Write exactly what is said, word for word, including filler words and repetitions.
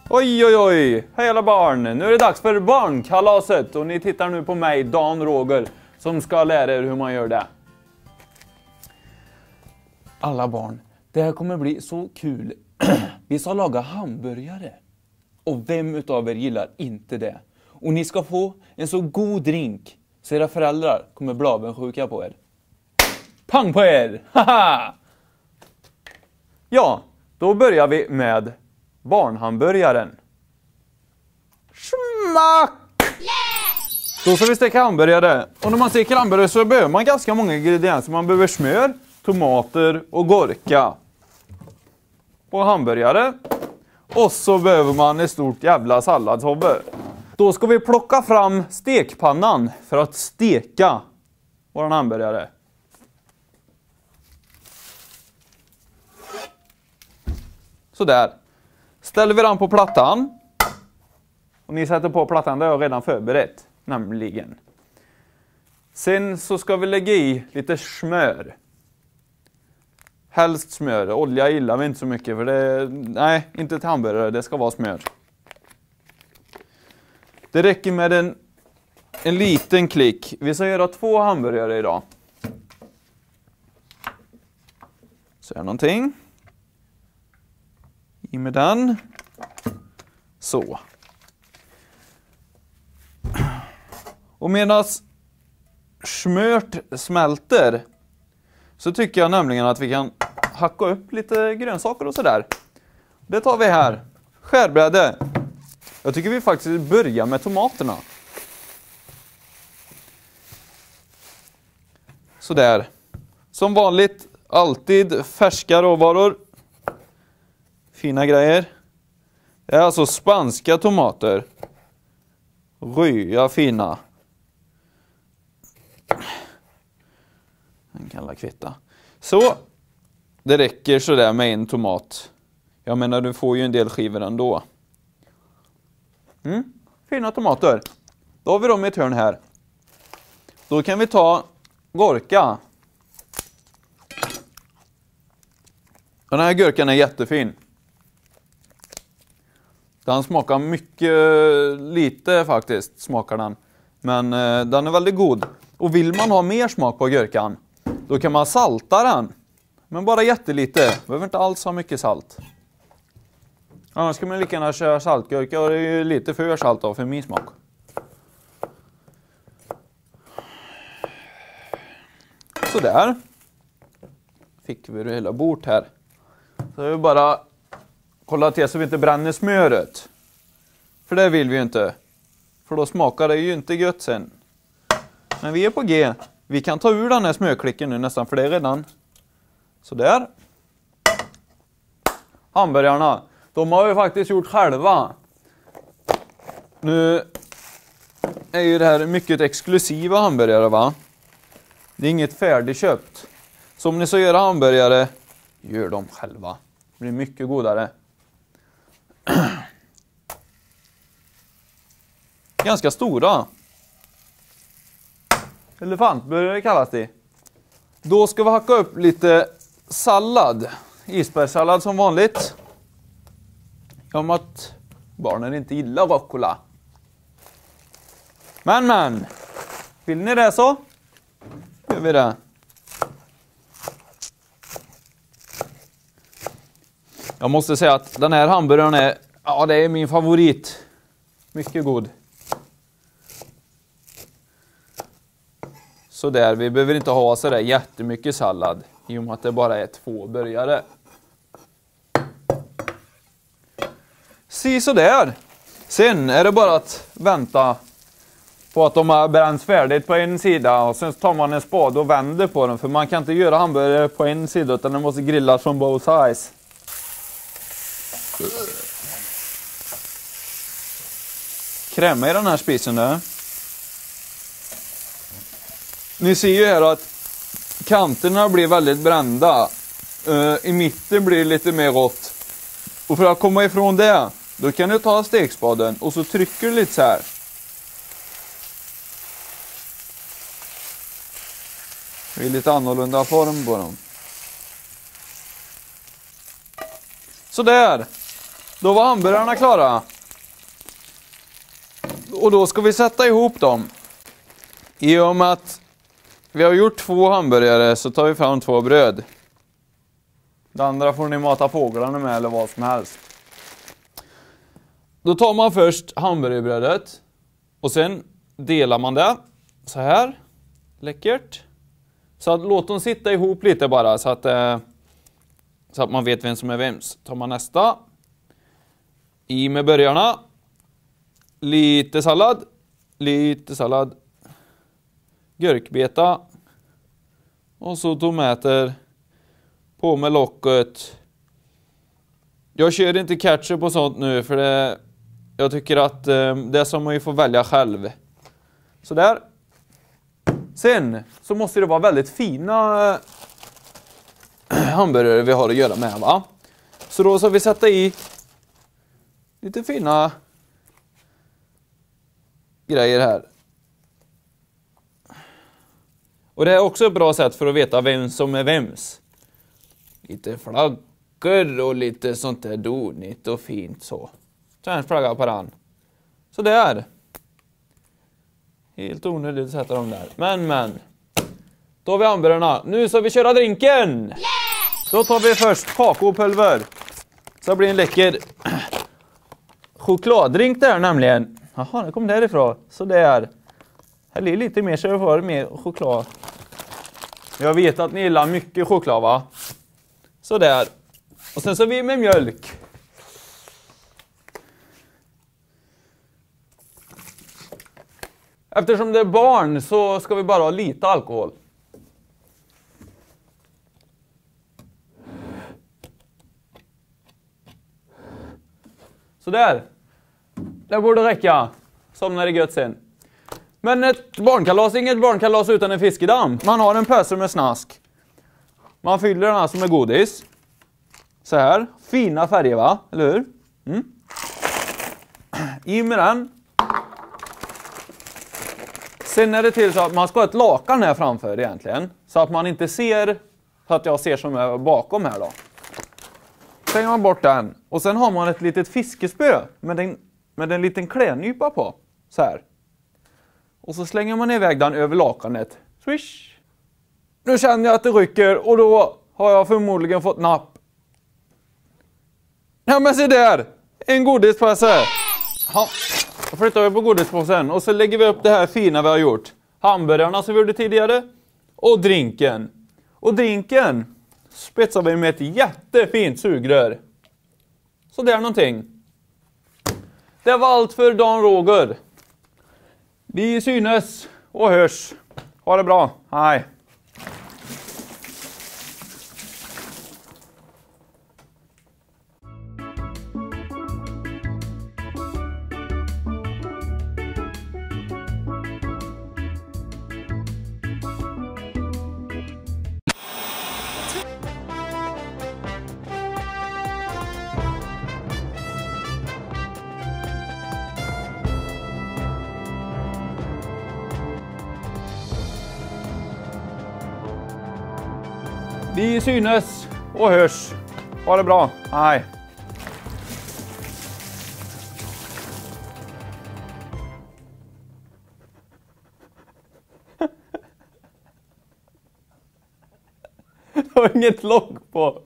Oj, oj, oj! Hej alla barn! Nu är det dags för barnkalaset och ni tittar nu på mig, Dan Roger, som ska lära er hur man gör det. Alla barn, det här kommer bli så kul. Vi ska laga hamburgare. Och vem utav er gillar inte det? Och ni ska få en så god drink så era föräldrar kommer bli avundsjuka på er. Pang på er! Haha! Ja, då börjar vi med barnhamburgaren. Smack! Då ska vi steka hamburgare. Och när man steker hamburgare så behöver man ganska många ingredienser. Man behöver smör, tomater och gurka. Och hamburgare. Och så behöver man ett stort jävla salladshuvud. Då ska vi plocka fram stekpannan för att steka våran hamburgare. Så där. Ställer vi den på plattan. Och ni sätter på plattan, det har jag redan förberett. Nämligen. Sen så ska vi lägga i lite smör. Helst smör. Olja gillar vi inte så mycket. För det, nej, inte till hamburgare. Det ska vara smör. Det räcker med en, en liten klick. Vi ska göra två hamburgare idag. Så här någonting. I med den. Så. Och medan smört smälter så tycker jag nämligen att vi kan hacka upp lite grönsaker och sådär. Det tar vi här. Skärbräde. Jag tycker vi faktiskt börjar med tomaterna. Sådär. Som vanligt alltid färska råvaror. Fina grejer. Det är alltså spanska tomater. Röja fina. Den kan la kvitta. Så. Det räcker sådär med en tomat. Jag menar, du får ju en del skivor ändå. Mm, fina tomater. Då har vi dem i ett hörn här. Då kan vi ta gurka. Den här gurkan är jättefin. Den smakar mycket lite faktiskt, smakar den. Men eh, den är väldigt god. Och vill man ha mer smak på gurkan, då kan man salta den. Men bara jättelite. Behöver inte alls ha mycket salt. Annars ska man lika gärna köra saltgurka, och det är ju lite för salt av för min smak. Sådär. Fick vi det hela bort här. Så är det bara kolla till så vi inte bränner smöret. För det vill vi ju inte. För då smakar det ju inte gött sen. Men vi är på G. Vi kan ta ur den här smörklicken nu nästan, för det är redan. Sådär. Hamburgarna. De har vi faktiskt gjort själva. Nu är ju det här mycket exklusiva hamburgare, va? Det är inget färdigköpt. Så om ni ska göra hamburgare, gör dem själva. Det blir mycket godare. Ganska stora. Elefantburgare kallas det. Då ska vi hacka upp lite sallad. Isbergssallad som vanligt. Om att barnen inte gillar rucola. Men men. Vill ni det så? Gör vi det. Jag måste säga att den här hamburgaren är, ja, det är min favorit. Mycket god. Så där, vi behöver inte ha så där jättemycket sallad. I och med att det bara är två burgare. Se så där. Sen är det bara att vänta på att de har bränts färdigt på en sida. Och sen tar man en spade och vänder på den. För man kan inte göra hamburgare på en sida, utan den måste grillas från both sides. Kräma i den här spisen där. Ni ser ju här att kanterna blir väldigt brända. Uh, I mitten blir det lite mer rått. Och för att komma ifrån det, då kan du ta stekspaden och så trycker du lite så här. Det är lite annorlunda form på dem. Så där. Då var hamburgarna klara. Och då ska vi sätta ihop dem. I och med att vi har gjort två hamburgare så tar vi fram två bröd. Det andra får ni mata fåglarna med eller vad som helst. Då tar man först hamburgerbrödet och sen delar man det så här. Läckert. Så att, låt dem sitta ihop lite bara så att, eh, så att man vet vem som är vems. Tar man nästa. I med burgarna. Lite sallad. Lite sallad. Gurkbeta. Och så tomater. På med locket. Jag kör inte ketchup och sånt nu för det, jag tycker att eh, det är som man ju får välja själv. Så där. Sen så måste det vara väldigt fina eh, hamburgare vi har att göra med, va? Så då ska vi sätta i lite fina grejer här. Och det är också ett bra sätt för att veta vem som är vems. Lite flaggor och lite sånt där donigt och fint så. Så en flagga på den. Så där. Helt onödigt att sätta dem där. Men, men. Då har vi hamburgarna. Nu ska vi köra drinken. Yeah! Då tar vi först kakaopulver. Så det blir en läcker chokladdrink där nämligen. Jaha, det kom därifrån. Så där. Här är lite mer så det får mer choklad. Jag vet att ni gillar mycket choklad, va? Så där. Och sen så vi med mjölk. Eftersom det är barn så ska vi bara ha lite alkohol. Så där. Det borde räcka. Somnar det gött sen. Men ett barnkalas, inget barnkalas utan en fiskedamm. Man har en pöse med snask. Man fyller den här som är godis. Så här. Fina färger, va? Eller hur? Mm. I med den. Sen är det till så att man ska ha ett lakan här framför egentligen. Så att man inte ser, så att jag ser som är bakom här då. Slänger man bort den. Och sen har man ett litet fiskespö med en, med en liten klädnypa på. Så här. Och så slänger man iväg den över lakanet. Swish! Nu känner jag att det rycker och då har jag förmodligen fått napp. Ja men se där! En godispåse! Ja, då flyttar vi på godispåsen och så lägger vi upp det här fina vi har gjort. Hamburgarna som vi gjorde tidigare. Och drinken. Och drinken spetsar vi med ett jättefint sugrör. Så där någonting. Det var allt för Dan Roger. Vi synes och hörs. Ha det bra. Hej. Vi synes och hörs. Ha det bra. Hej. Det var inget lock på.